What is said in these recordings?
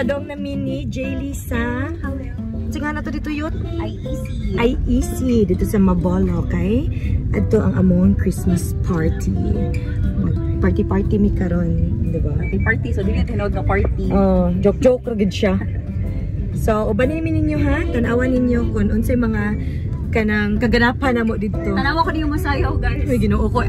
padong namin ni Jaylee sa... Sige na to dito yun? IEC. Dito sa Mabolo, okay? Ito ang among Christmas party. Party mi karon, di ba? Party, so dili tinawag na party. Oh, joke ragid siya. So, ubanin ninyo ha, tanawan ninyo kung unsay mga kanang kaganapan namo dito. Tanawa ko niyo masayaw, guys. May Ginoo ko.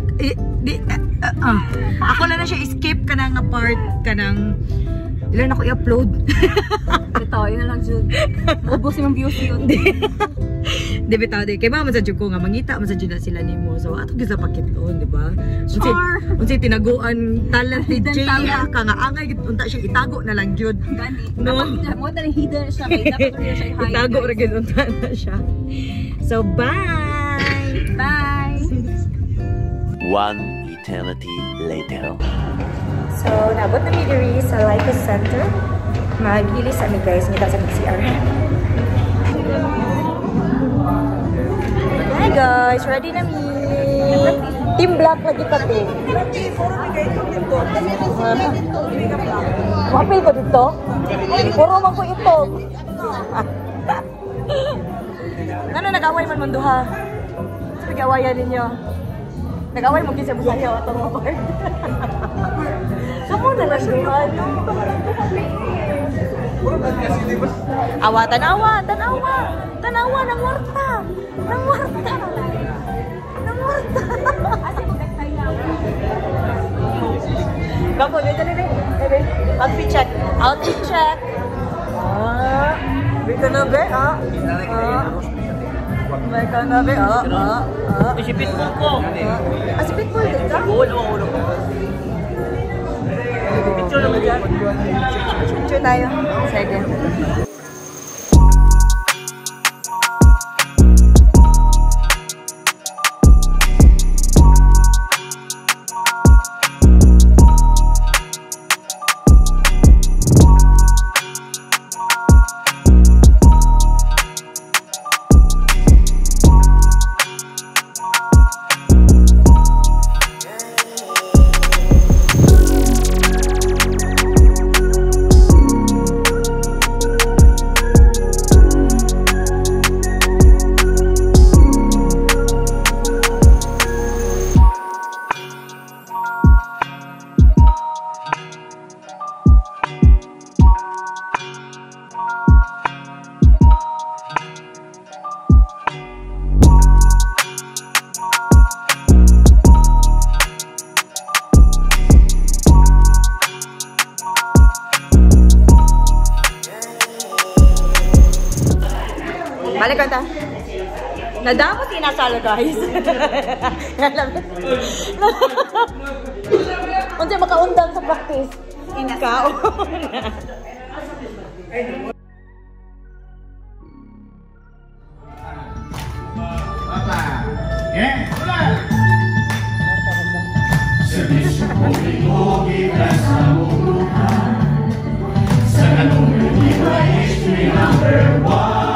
Ako lang na siya escape kanang nga part kanang ilan ako i-upload. Ito, yun na lang, Jude. Ubusin ang views yun. Di bitaw, di. Kaya mga masadyo ko nga, mangita, masadyo na sila ni mo. So, ato gisa pakit doon, di ba? Char! Unsay tinaguan, talented Jaylee ha, ka nga angay, unta siya itago na lang, Jude. Gani. No? Mo na hidden siya, kaya dapat rin siya i-hide. Itago rin, unta na siya. So, bye! Bye! One eternity later. So, nabot na diri sa Lycos Center. Mag-ilis kami guys, ngita sa PCR. Hi guys, ready na mi. Team Black lagi ka to. Mapil ko dito? Puro man ko ito. Ano nag-away man man duha? Sa nag-awayan ninyo? Nag-away mo kinsa busayaw atong mga part. Kamu na lang duhan. Awa, tanawa, ng warta. Gapo, dito. Outfit check. Dito na be, May ka na be, Si Pitbull ko. Si Pitbull dito? Oo. Picture naman dyan. Picture tayo. Sige. Balik kanta. Nadamot inasalo guys. Unsa makaundang sa practice? Inasalo. Papa. Sa number 1.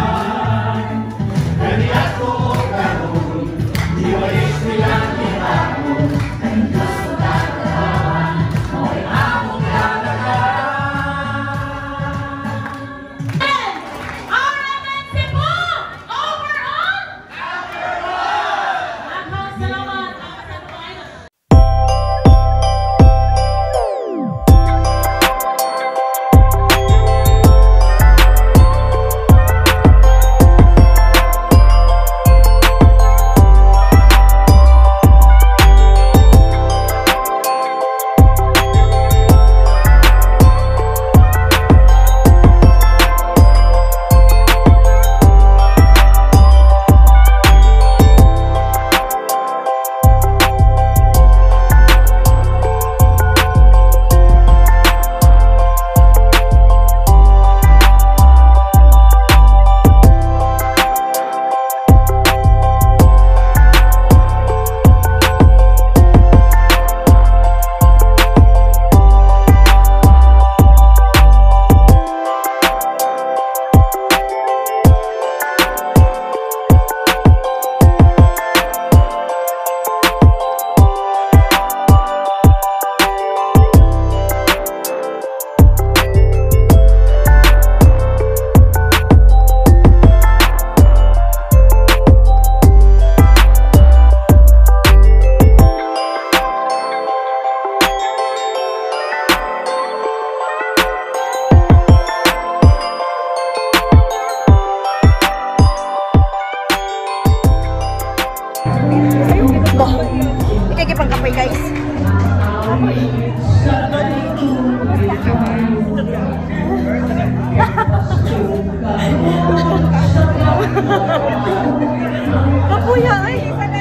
Kapuya ay.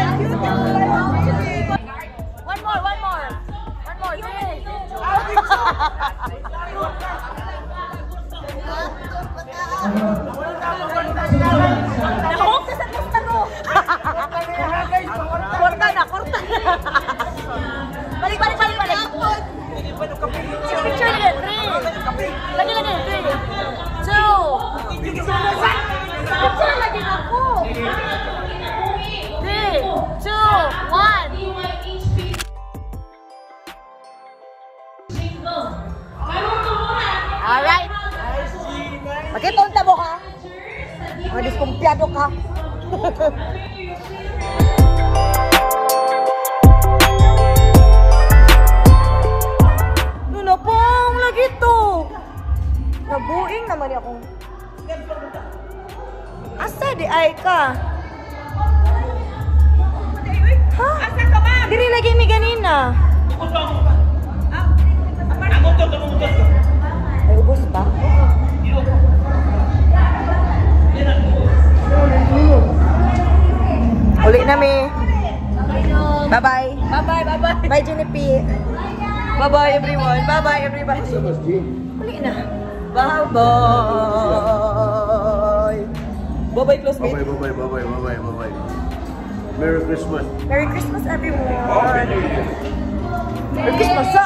One more. One more. Korta na. Balik. Picture lagi. 3. Lagi. 3. 2. Picture lagi aku. 3, 2, 1. Alright. Makitonta mo ka. Mga diskumpiyado ka. Nuno pong lagi to. Nabuing naman akong. Asa di ay ka? Ha? Asa ka ba? Diri lagi mi ganina. Ay, ubos pa? Uli na mi. Bye-bye. Bye, Jenny P. Bye-bye, everyone. Bye-bye, everybody. Uli na. Bye-bye. Bye-bye, close mate. Bye-bye. Merry Christmas. Merry Christmas, everyone. Merry Christmas, so.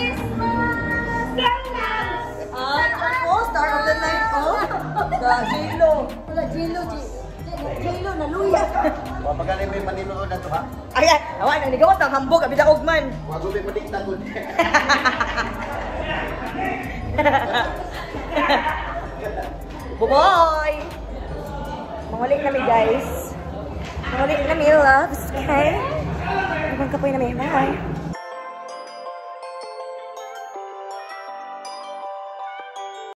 Star of the night ko. J-Lo. Wala, J-Lo, naluya. Pagaling may maninood na to ha? Ayan, awan, ang nigawas ng hambog, abida ugman. Wago may padiktagon. Bye-bye! Mangulik kami, guys. Mangulik kami, loves. Okay? Ibang kapoy na may. Bye!